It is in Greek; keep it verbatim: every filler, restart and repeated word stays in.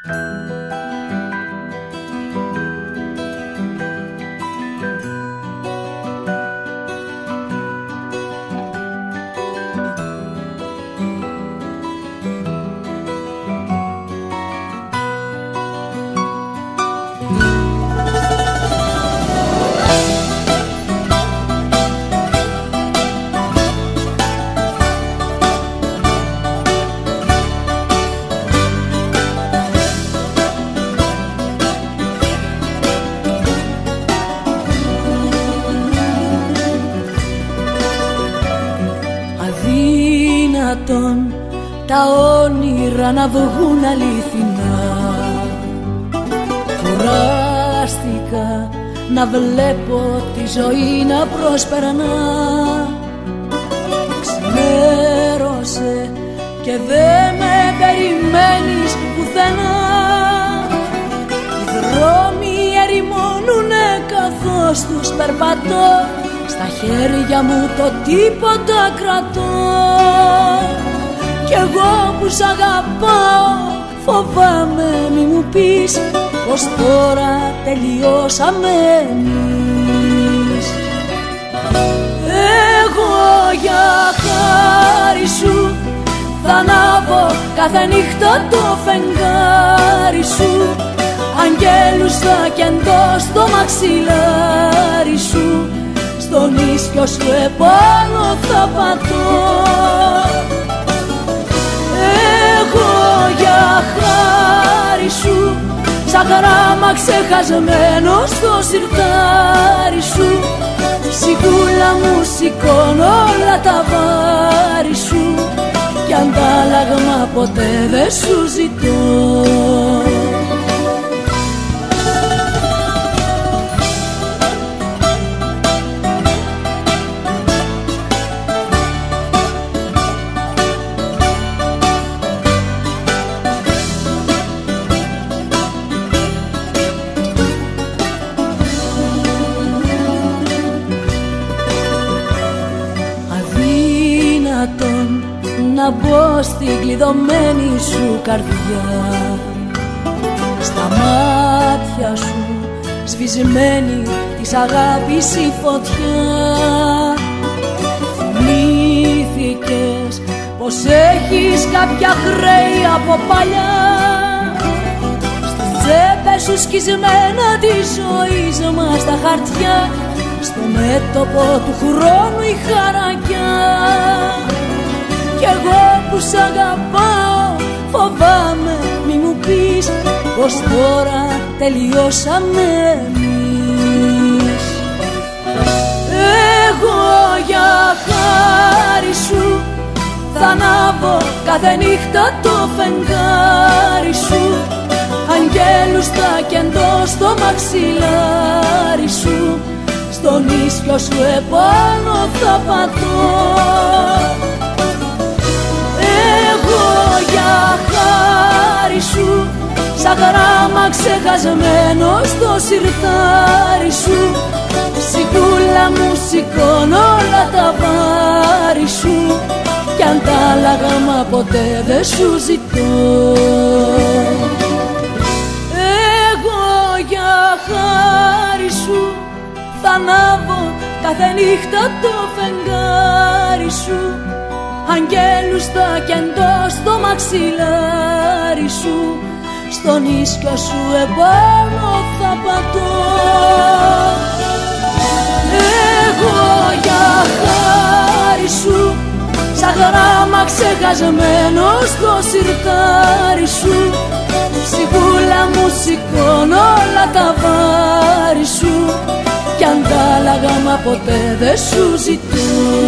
Τα όνειρα να βγουν αληθινά. Κουράστηκα να βλέπω τη ζωή να προσπερνά. Ξημέρωσε και δε με περιμένεις πουθενά. Οι δρόμοι ερημώνουνε καθώς τους περπατώ. Στα χέρια μου το τίποτα κρατώ. Κι εγώ που σ' αγαπάω φοβάμαι μη μου πεις πως τώρα τελειώσαμε εμείς. Εγώ για χάρη σου θα ανάβω κάθε νύχτα το φεγγάρι σου. Αγγέλους θα κεντώ στο μαξιλάρι σου. Στον ίσιο σου επάνω θα πατώ. Εγώ για χάρη σου σαν γράμμα ξεχασμένο στο σιρτάρι σου. Ψυχούλα μου σηκώνω όλα τα βάρη σου. Κι αντάλλαγμα ποτέ δεν σου ζητώ. Να μπω στην κλειδωμένη σου καρδιά. Στα μάτια σου σβησμένη της αγάπης η φωτιά. Θυμήθηκες πως έχεις κάποια χρέη από παλιά. Στις τσέπες σου σκισμένα της ζωής μας τα χαρτιά. Στο μέτωπο του χρόνου η χαρακιά. Κι εγώ που σ' αγαπάω φοβάμαι μη μου πεις πως τώρα τελειώσαμε εμείς. Εγώ για χάρη σου θα ανάβω κάθε νύχτα το φεγγάρι σου. Αγγέλους θα κεντώ στο μαξιλάρι σου. Στον ίσιο σου επάνω θα πατώ. Εγώ για χάρη σου σαν γράμμα ξεχασμένο στο σιρτάρι σου. Ψυχούλα μου σηκώνω όλα τα βάρη σου. Κι αντάλλαγμα ποτέ δεν σου ζητώ. Εγώ για χάρη σου θα ανάβω κάθε νύχτα το φεγγάρι σου. Αγγέλους θα κεντώ στο μαξιλάρι σου. Στον ίσιο σου επάνω θα πατώ. Εγώ για χάρη σου σαν γράμμα ξεχασμένο στο σιρτάρι σου. Ψυχούλα μου σηκώνω όλα τα βάρη σου. Κι αντάλλαγμα ποτέ δεν σου ζητώ.